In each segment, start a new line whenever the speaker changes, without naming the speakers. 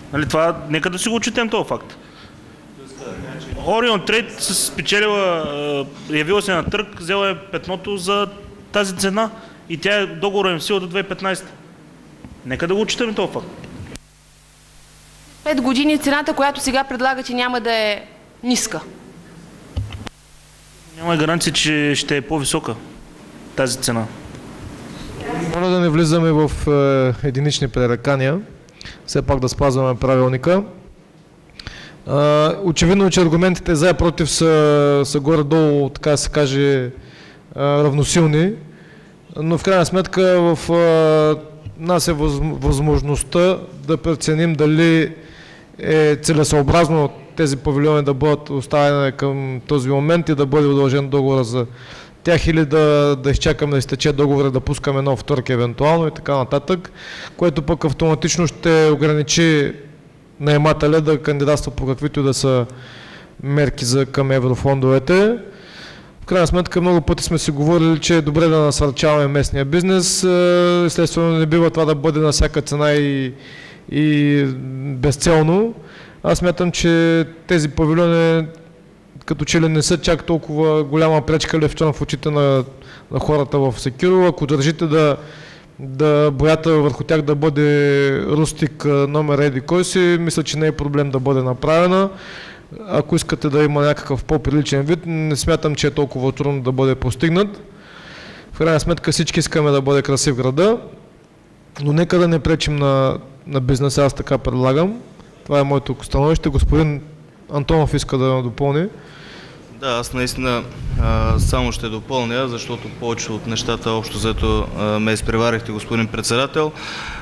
Нали, това, нека да си го четем този факт. Орион Трейд спечелила, явила се на търг, взела е петното за тази цена и тя е договора в сила до 2015. Нека да го четем този факт.
5 години цената, която сега предлагате, няма да е ниска.
Няма гаранция, че ще е по-висока тази цена.
Моля да не влизаме в единични пререкания, все пак да спазваме правилника. Очевидно, че аргументите за и против са горе-долу, така да се каже, равносилни, но в крайна сметка в нас е възможността да преценим дали е целесъобразно тези павилиони да бъдат оставени към този момент и да бъде удължен договора за тях или да изчакаме да изтече договора, да пускаме нов търг евентуално и така нататък, което пък автоматично ще ограничи наемателя да кандидатства по каквито да са мерки към еврофондовете. В крайна сметка много пъти сме си говорили, че е добре да насърчаваме местния бизнес. Естествено не бива това да бъде на всяка цена и безцелно. Аз смятам, че тези павилиони като че ли не са чак толкова голяма пречка левчон в очите на хората в Секирово. Ако държите да боята върху тях да бъде рустик номер еди кой си, мисля, че не е проблем да бъде направена. Ако искате да има някакъв по-приличен вид, не смятам, че е толкова трудно да бъде постигнат. В крайна сметка всички искаме да бъде красив града, но нека да не пречим на бизнеса, аз така предлагам. Това е моето становище. Господин Антонов иска да допълни.
Да, аз наистина само ще допълня, защото повече от нещата общо взето ме изпреварихте, господин председател.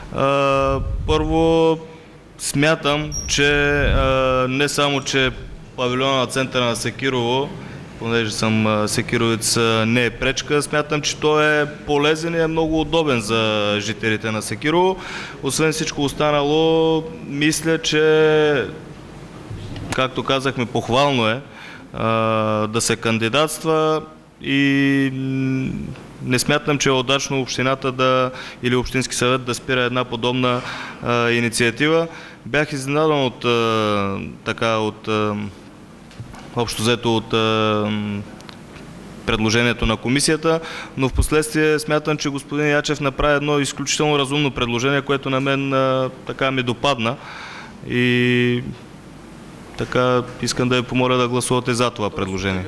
Първо смятам, че не само, че павилиона на центъра на Секирово, понеже съм секировец, не е пречка, смятам, че той е полезен и е много удобен за жителите на Секирово. Освен всичко останало, мисля, че, както казахме, похвално е да се кандидатства и не смятам, че е удачно общината или общински съвет да спира една подобна инициатива. Бях изненадан от общо взето от предложението на комисията, но в последствие смятам, че господин Ячев направи едно изключително разумно предложение, което на мен така ми допадна и така искам да ви помоля да гласувате за това предложение.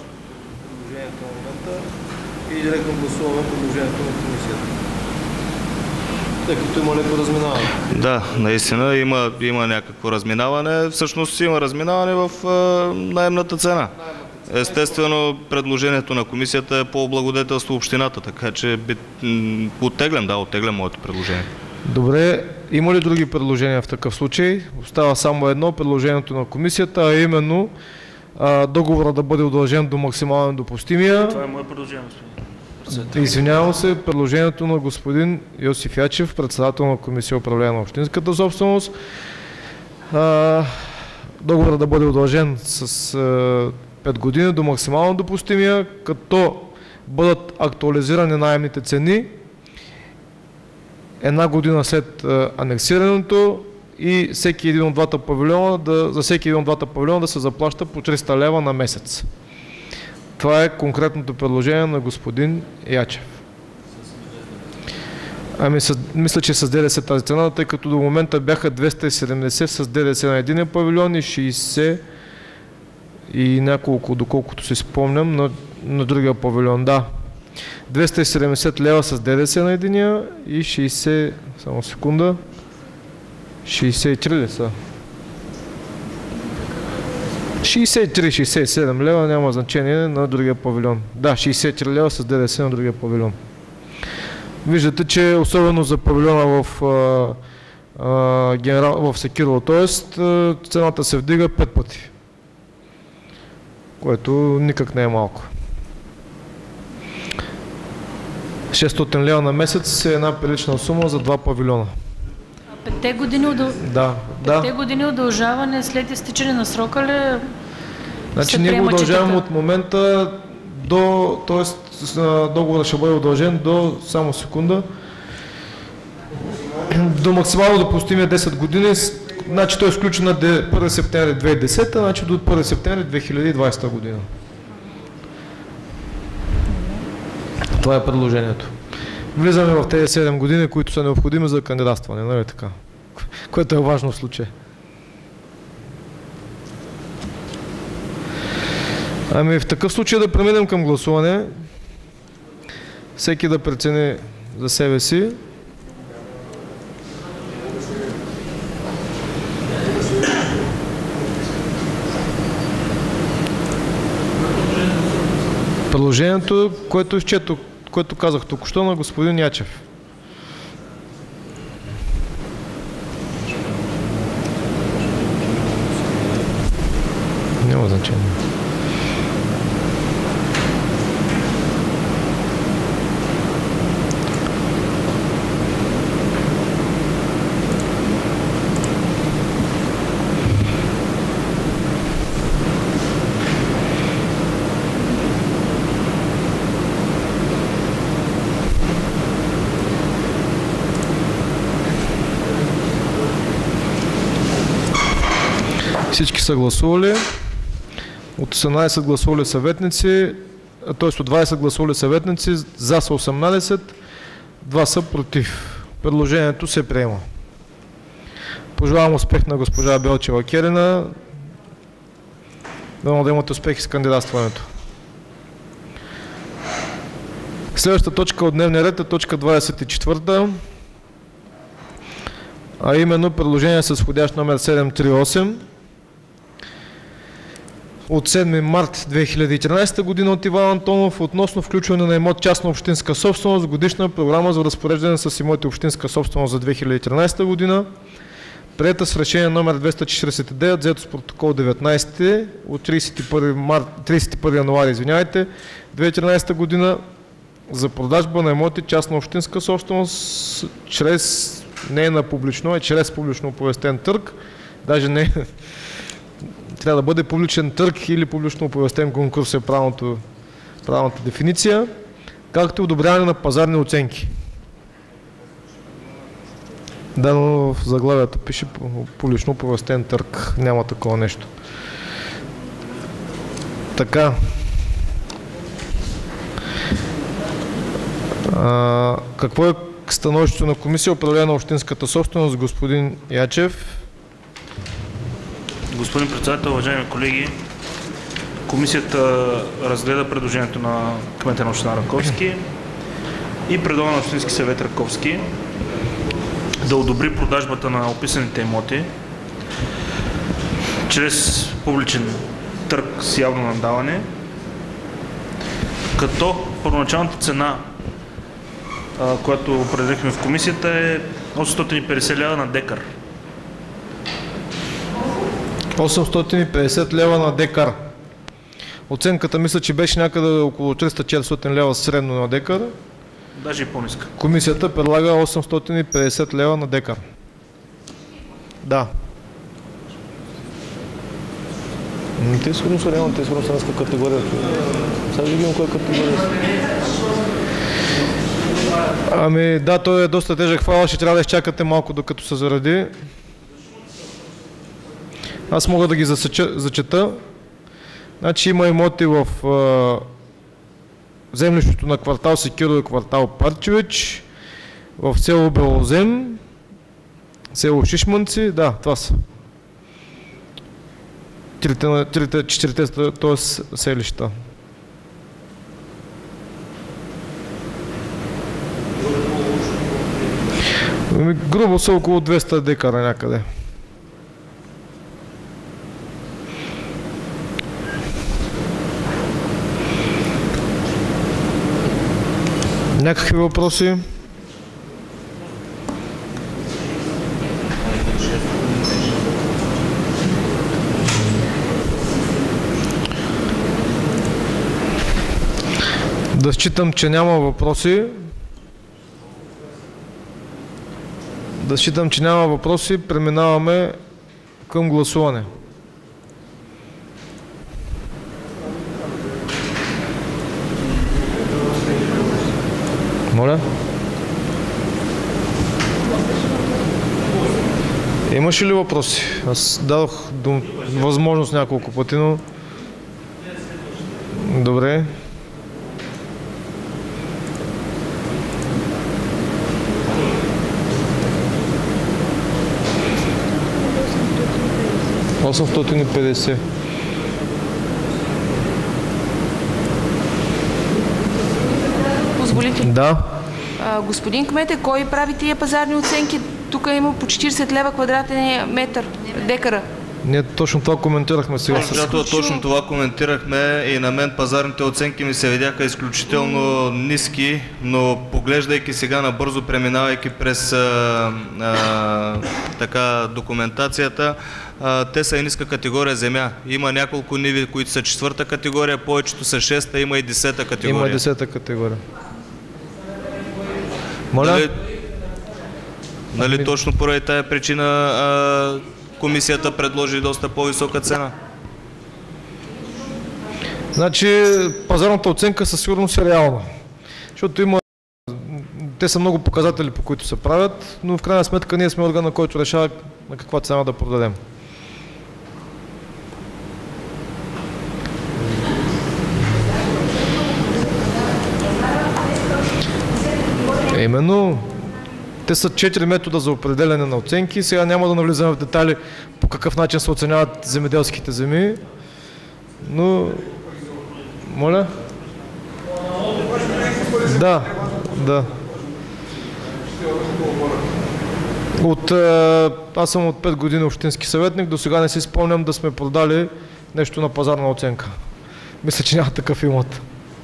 И директно гласуваме предложението на комисията. Тъй като има леко разминаване.
Да, наистина има някакво разминаване. Всъщност има разминаване в наемната цена. Естествено, предложението на комисията е по облагодетелство общината, така че оттеглям моето предложение.
Добре, има ли други предложения в такъв случай? Остава само едно, предложението на комисията, а именно договора да бъде удължен до максимално допустимия.
Това е мое предложение, господин.
Извинявам се, предложението на господин Йосиф Ячев, председател на Комисия управление на общинската собственост. Договорът да бъде удължен с 5 години до максимално допустимия, като бъдат актуализирани наемните цени една година след анексирането и за всеки един от двата павилиона да се заплаща по 300 лева на месец. Това е конкретното предложение на господин Ячев. Мисля, че с ДДС тази цена, тъй като до момента бяха 270 с ДДС на един павилион и 60 и няколко, доколкото си спомням, на другия павилион. Да. 270 лева с ДДС на единия и 60, само секунда, 63 ли са? 63-67 лева, няма значение на другия павилион. Да, 63 лева с ДДС на другия павилион. Виждате, че особено за павилиона в Секирово, т.е. цената се вдига 5 пъти, което никак не е малко. 600 лева на месец е една прилична сума за 2 павилиона.
5 години удължаване след изтичане на срока ли?
Значи ние го удължаваме от момента т.е. договорът ще бъде удължен до, само секунда, до максимално допустимия 10 години, значи той е сключен на 1 септември 2010, значи до 1 септември 2020 година. Това е предложението. Влизаме в тези 7 години, които са необходими за кандидатстване, нали така? Което е важно в случая. Ами в такъв случай да преминем към гласуване. Всеки да прецени за себе си. Предложението, което изчетох, което казах току-що на господин Ячев. Няма значение. Всички са гласували. От 18 гласували съветници, т.е. от 20 гласували съветници, за са 18, 2 са против. Предложението се приема. Пожелавам успех на госпожа Белчева-Керина. Дано да имате успехи с кандидатстването. Следващата точка от дневния ред е точка 24, а именно предложение с входящ номер 738 от 7 март 2013 година от Иван Антонов относно включване на имот частна общинска собственост в годишна програма за разпореждане с имоти общинска собственост за 2013 година, приета с решение номер 249, взето с протокол 19 от 31 януари 2013 година за продажба на имоти частна общинска собственост чрез не на публично, а чрез публично оповестен търг, даже не трябва да бъде публичен търг или публично оповестен конкурс е правилната дефиниция, както и одобряване на пазарни оценки. Да, но в заглавията пише публично оповестен търг. Няма такова нещо. Така. Какво е становището на комисия управление на общинската собственост, господин Ячев?
Господин председател, уважаеми колеги, комисията разгледа предложението на кмета на община Раковски и предлага на Общински съвет Раковски да одобри продажбата на описаните имоти чрез публичен търг с явно наддаване, като първоначалната цена, която определихме в комисията, е 850 лева на декар.
850 лева на декар. Оценката мисля, че беше някъде около 300-400 лева средно на декар.
Даже и по-ниска.
Комисията предлага 850 лева на декар. Да. Те сигурно са реално, те сигурно са ниска категория. Сега видим коя категория са. Ами да, той е доста тежък файл, ще трябва да изчакате малко докато се заради. Аз мога да ги зачета. Значи има имоти в землището на квартал Секирово и квартал Парчевич, в село Белозем, село Шишманци, да, това са. Четирите, т.е. селища. Грубо са около 200 декара някъде. Някакви въпроси? Да считам, че няма въпроси. Преминаваме към гласуване. Моля? Имаше ли въпроси? Аз дадох възможност няколко пъти, но... Добре. $850.
Позволите ли?
Да.
Господин кмете, кой прави тия пазарни оценки? Тук има по 40 лева квадратен метър, декара.
Ние точно това коментирахме сега.
Точно това коментирахме и на мен пазарните оценки ми се видяха изключително ниски, но поглеждайки сега набързо, преминавайки през така документацията, те са и ниска категория земя. Има няколко ниви, които са 4-та категория, повечето са 6-та, има и 10-та категория.
Има и 10-та категория. Моля?
Нали точно поради тая причина комисията предложи доста по-висока цена?
Значи пазарната оценка със сигурност е реална. Защото има... Те са много показатели, по които се правят, но в крайна сметка ние сме органа, който решава на каква цена да продадем. Именно, те са 4 метода за определяне на оценки. Сега няма да навлизаме в детайли по какъв начин се оценяват земеделските земи, но... Моля? Да, да. Аз съм от 5 години общински съветник, до сега не си спомням да сме продали нещо на пазарна оценка. Мисля, че няма такъв имот.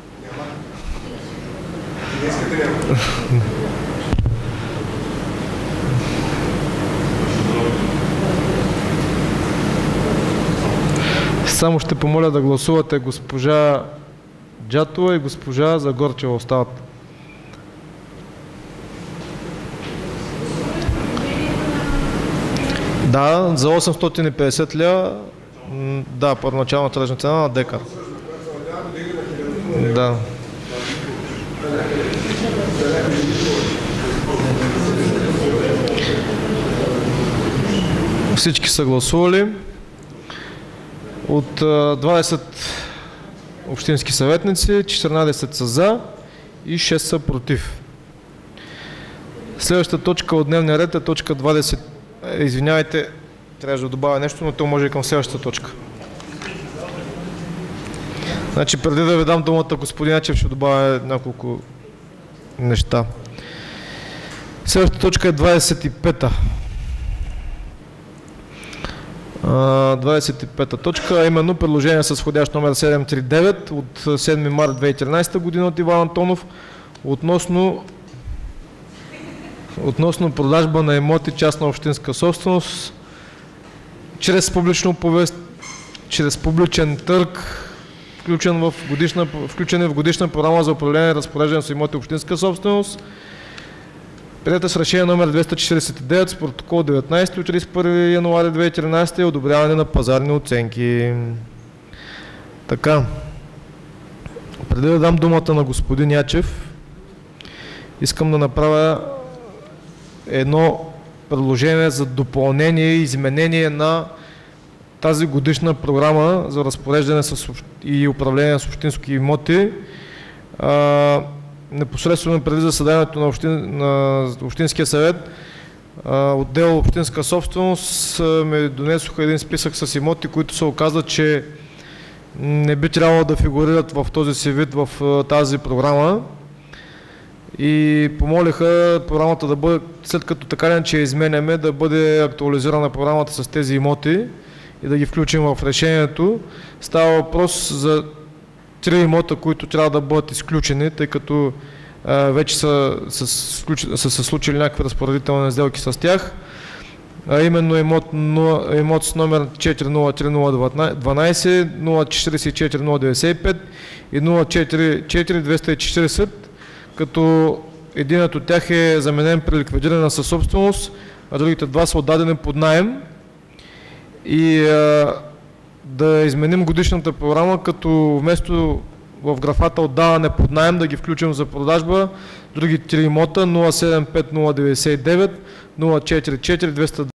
Само ще помоля да гласувате госпожа Джатова и госпожа Загорчева остават. Да, за 850 лева, да, първоначална тръжна цена на декар. Да. Всички са гласували. От 20 общински съветници, 14 са за и 6 са против. Следващата точка от дневния ред е точка 20. Извинявайте, трябваше да добавя нещо, но то може и към следващата точка. Значи преди да ви дам думата, господин Ячев, ще добавя няколко неща. Следващата точка е 25-та. 25-та точка, именно предложение с входящ номер 739 от 7 март 2013 година от Иван Антонов относно продажба на имоти частна общинска собственост чрез публичен търг, включен в годишна програма за управление и разпореждане с имоти общинска собственост, приета с решение номер 249 с протокол 19 от 31 януари 2013 и одобряване на пазарни оценки. Така, преди да дам думата на господин Ячев, искам да направя едно предложение за допълнение и изменение на тази годишна програма за разпореждане и управление с общински имоти. Непосредствено преди заседанието на Общинския съвет, отдел Общинска собственост ме донесоха един списък с имоти, които се оказа, че не би трябвало да фигурират в този си вид в тази програма. И помолиха програмата да бъде, след като така не че изменяме, да бъде актуализирана програмата с тези имоти и да ги включим в решението. Става въпрос за 3 имота, които трябва да бъдат изключени, тъй като вече са се случили някакви разпоредителни сделки с тях. Именно имот с номер 403-012, 044-095 и 044-240, като единият от тях е заменен при ликвидирана със собственост, а другите два са отдадени под наем. И да изменим годишната програма, като вместо в графата отдаване под наем да ги включим за продажба други 3 имота 075-099, 044-200